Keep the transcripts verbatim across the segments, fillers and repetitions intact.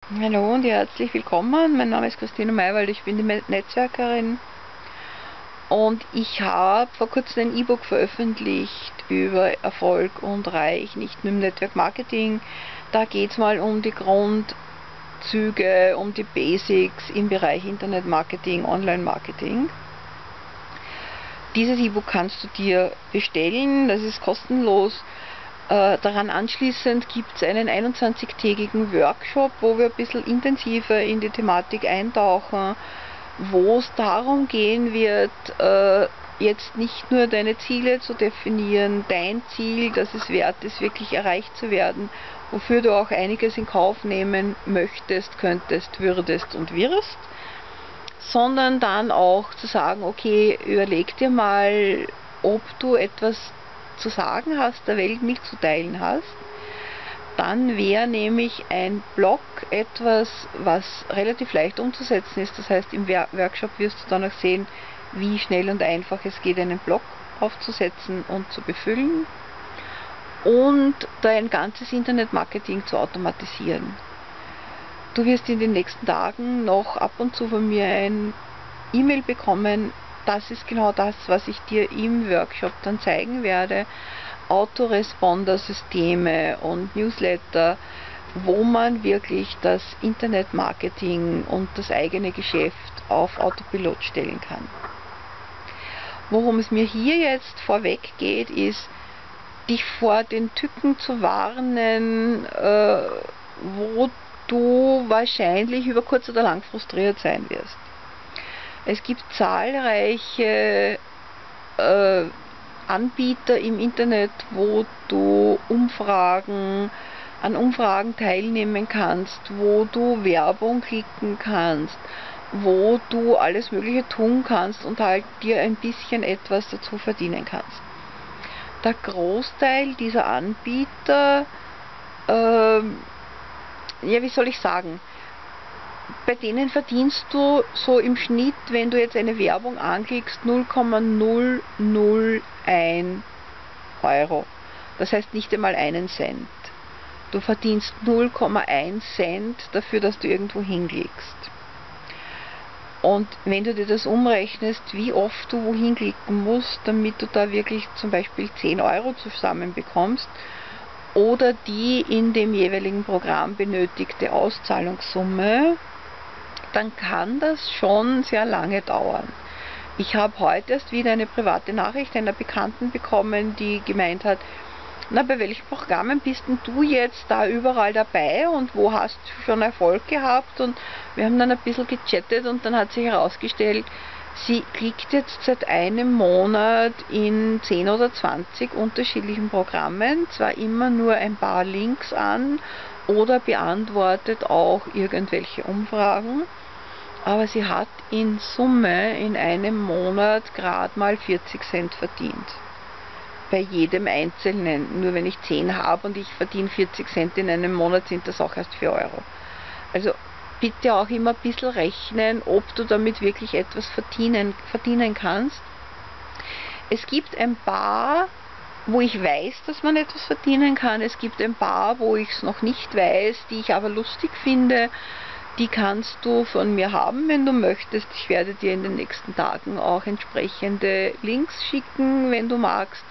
Hallo und herzlich willkommen. Mein Name ist Christina Maywald, ich bin die Netzwerkerin und ich habe vor kurzem ein E-Book veröffentlicht über Erfolg und Reich, nicht nur im Network Marketing. Da geht es mal um die Grundzüge, um die Basics im Bereich Internet Marketing, Online Marketing. Dieses E-Book kannst du dir bestellen, das ist kostenlos. Äh, daran anschließend gibt es einen einundzwanzigtägigen Workshop, wo wir ein bisschen intensiver in die Thematik eintauchen, wo es darum gehen wird, äh, jetzt nicht nur deine Ziele zu definieren, dein Ziel, das es wert ist, wirklich erreicht zu werden, wofür du auch einiges in Kauf nehmen möchtest, könntest, würdest und wirst, sondern dann auch zu sagen, okay, überleg dir mal, ob du etwas zu sagen hast, der Welt mitzuteilen hast. Dann wäre nämlich ein Blog etwas, was relativ leicht umzusetzen ist. Das heißt, im Workshop wirst du dann auch sehen, wie schnell und einfach es geht, einen Blog aufzusetzen und zu befüllen und dein ganzes Internetmarketing zu automatisieren. Du wirst in den nächsten Tagen noch ab und zu von mir ein E-Mail bekommen. Das ist genau das, was ich dir im Workshop dann zeigen werde. Autoresponder-Systeme und Newsletter, wo man wirklich das Internetmarketing und das eigene Geschäft auf Autopilot stellen kann. Worum es mir hier jetzt vorweg geht, ist, dich vor den Tücken zu warnen, äh, wo du wahrscheinlich über kurz oder lang frustriert sein wirst. Es gibt zahlreiche äh, Anbieter im Internet, wo du Umfragen, an Umfragen teilnehmen kannst, wo du Werbung klicken kannst, wo du alles Mögliche tun kannst und halt dir ein bisschen etwas dazu verdienen kannst. Der Großteil dieser Anbieter, äh, ja, wie soll ich sagen, bei denen verdienst du so im Schnitt, wenn du jetzt eine Werbung anklickst, null Komma null null eins Euro. Das heißt nicht einmal einen Cent. Du verdienst null Komma eins Cent dafür, dass du irgendwo hinklickst. Und wenn du dir das umrechnest, wie oft du wohin klicken musst, damit du da wirklich zum Beispiel zehn Euro zusammenbekommst, oder die in dem jeweiligen Programm benötigte Auszahlungssumme, dann kann das schon sehr lange dauern. Ich habe heute erst wieder eine private Nachricht einer Bekannten bekommen, die gemeint hat, na, bei welchen Programmen bist denn du jetzt da überall dabei und wo hast du schon Erfolg gehabt? Und wir haben dann ein bisschen gechattet und dann hat sich herausgestellt, sie klickt jetzt seit einem Monat in zehn oder zwanzig unterschiedlichen Programmen, zwar immer nur ein paar Links an oder beantwortet auch irgendwelche Umfragen, aber sie hat in Summe in einem Monat gerade mal vierzig Cent verdient. Bei jedem Einzelnen. Nur wenn ich zehn habe und ich verdiene vierzig Cent in einem Monat, sind das auch erst vier Euro. Also bitte auch immer ein bisschen rechnen, ob du damit wirklich etwas verdienen, verdienen kannst. Es gibt ein paar, wo ich weiß, dass man etwas verdienen kann. Es gibt ein paar, wo ich es noch nicht weiß, die ich aber lustig finde. Die kannst du von mir haben, wenn du möchtest. Ich werde dir in den nächsten Tagen auch entsprechende Links schicken, wenn du magst.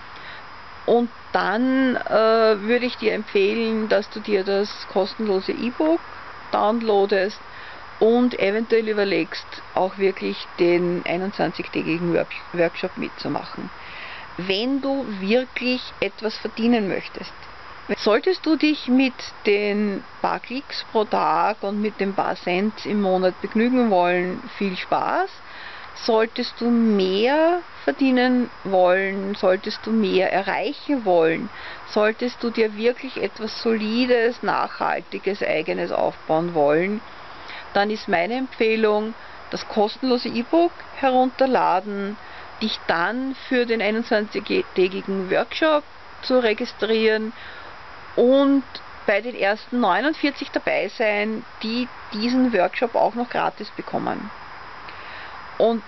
Und dann äh, würde ich dir empfehlen, dass du dir das kostenlose E-Book downloadest und eventuell überlegst, auch wirklich den einundzwanzigtägigen Workshop mitzumachen. Wenn du wirklich etwas verdienen möchtest. Solltest du dich mit den paar Klicks pro Tag und mit den paar Cent im Monat begnügen wollen, viel Spaß. Solltest du mehr verdienen wollen, solltest du mehr erreichen wollen, solltest du dir wirklich etwas Solides, Nachhaltiges, Eigenes aufbauen wollen, dann ist meine Empfehlung, das kostenlose E-Book herunterladen, dich dann für den einundzwanzigtägigen Workshop zu registrieren und bei den ersten neunundvierzig dabei sein, die diesen Workshop auch noch gratis bekommen. Und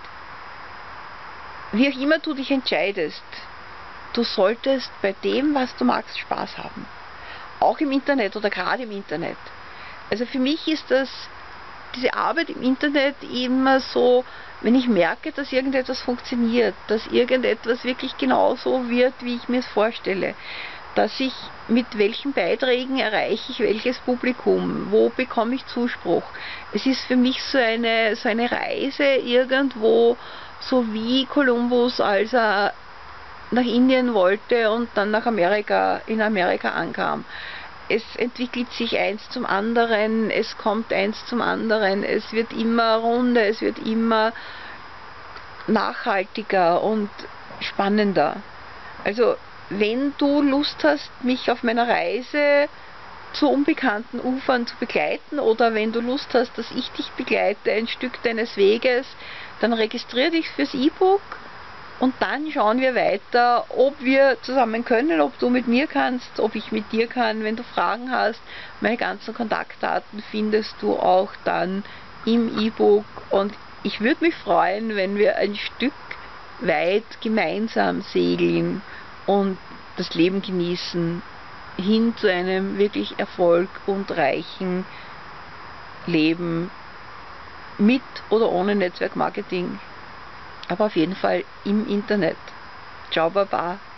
wie auch immer du dich entscheidest, du solltest bei dem, was du magst, Spaß haben. Auch im Internet oder gerade im Internet. Also für mich ist das, diese Arbeit im Internet immer so, wenn ich merke, dass irgendetwas funktioniert, dass irgendetwas wirklich genauso wird, wie ich mir es vorstelle, dass ich mit welchen Beiträgen erreiche ich welches Publikum, wo bekomme ich Zuspruch. Es ist für mich so eine, so eine Reise irgendwo, so wie Kolumbus, als er nach Indien wollte und dann nach Amerika, in Amerika ankam. Es entwickelt sich eins zum anderen, es kommt eins zum anderen, es wird immer runder, es wird immer nachhaltiger und spannender. Also wenn du Lust hast, mich auf meiner Reise zu unbekannten Ufern zu begleiten, oder wenn du Lust hast, dass ich dich begleite, ein Stück deines Weges, dann registriere dich fürs E-Book. Und dann schauen wir weiter, ob wir zusammen können, ob du mit mir kannst, ob ich mit dir kann. Wenn du Fragen hast, meine ganzen Kontaktdaten findest du auch dann im E-Book. Und ich würde mich freuen, wenn wir ein Stück weit gemeinsam segeln und das Leben genießen, hin zu einem wirklich erfolg- und reichen Leben mit oder ohne Netzwerkmarketing. Aber auf jeden Fall im Internet. Ciao, Baba.